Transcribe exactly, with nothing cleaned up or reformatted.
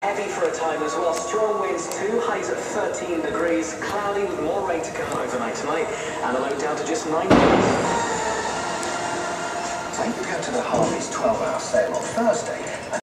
Heavy for a time as well. Strong winds too. Highs at thirteen degrees. Cloudy with more rain to come overnight tonight. And the low down to just nine degrees. So you go to the Harvey's twelve hour sale on Thursday.